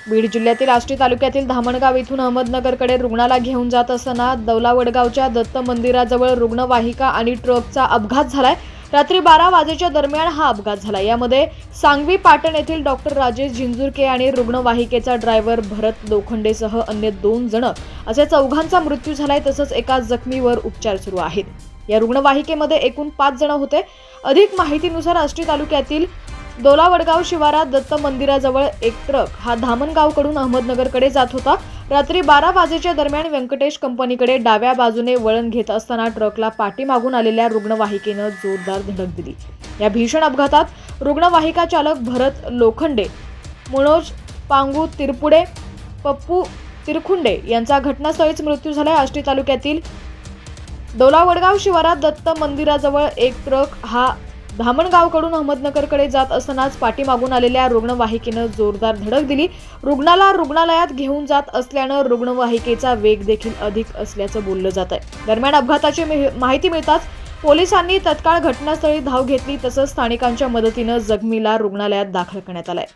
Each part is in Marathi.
बीड जिल्ह्यातील आष्टी तालुक्यातील धामणगाव येथून अहमदनगरकडे रुग्णाला घेऊन जात असताना दौलावडगावच्या दत्त मंदिराजवळ रुग्णवाहिका आणि ट्रकचा अपघात झालाय। रात्री 12 वाजेच्या दरम्यान हा अपघात झाला। यामध्ये सांगवी पाटण येथील डॉक्टर राजेश झिंजुरके आणि रुग्णवाहिकेचा ड्रायव्हर भरत लोखंडेसह अन्य 2 जण असे 4घांचा मृत्यू झालाय, तसंच एका जखमीवर उपचार सुरू आहेत। या रुग्णवाहिकेमध्ये एकूण 5 जण होते। अधिक माहितीनुसार आष्टी तालुक्यातील दौलावडगाव शिवारात दत्त मंदिराजवळ एक ट्रक हा धामणगावकडून अहमदनगरकडे जात होता। रात्री 12 वाजेच्या दरम्यान व्यंकटेश कंपनीकडे डाव्या बाजूने वळण घेत असताना ट्रकला पाठीमागून आलेल्या रुग्णवाहिकेनं जोरदार धडक दिली। या भीषण अपघातात रुग्णवाहिका चालक भरत लोखंडे, मनोज पांगू तिरपुडे, पप्पू तिरखुंडे यांचा घटनास्थळीच मृत्यू झाला। आष्टी तालुक्यातील दौलावडगाव शिवारात दत्त मंदिराजवळ एक ट्रक हा धामणगावकडून अहमदनगरकडे जात असतानाच पाठीमागून आलेल्या रुग्णवाहिकेनं जोरदार धडक दिली। रुग्णाला रुग्णालयात घेऊन जात असल्यानं रुग्णवाहिकेचा वेग देखील अधिक असल्याचं बोललं जात आहे। दरम्यान अपघाताची माहिती मिळताच पोलिसांनी तत्काळ घटनास्थळी धाव घेतली, तसंच स्थानिकांच्या मदतीनं जखमीला रुग्णालयात दाखल करण्यात आलंय।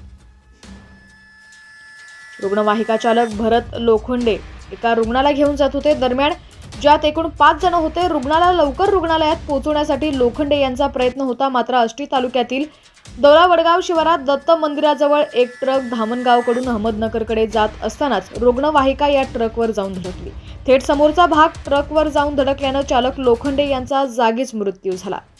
रुग्णवाहिका चालक भरत लोखंडे एका रुग्णाला घेऊन जात होते। दरम्यान ज्यात एकूण 5 जण होते। रुग्णाला लवकर रुग्णालयात पोहोचवण्यासाठी लोखंडे यांचा प्रयत्न होता, मात्र आष्टी तालुक्यातील दौलावडगाव शिवारात दत्त मंदिराजवळ एक ट्रक धामणगावकडून अहमदनगरकडे जात असतानाच रुग्णवाहिका या ट्रकवर जाऊन धडकली। थेट समोरचा भाग ट्रकवर जाऊन धडकल्यानं चालक लोखंडे यांचा जागीच मृत्यू झाला।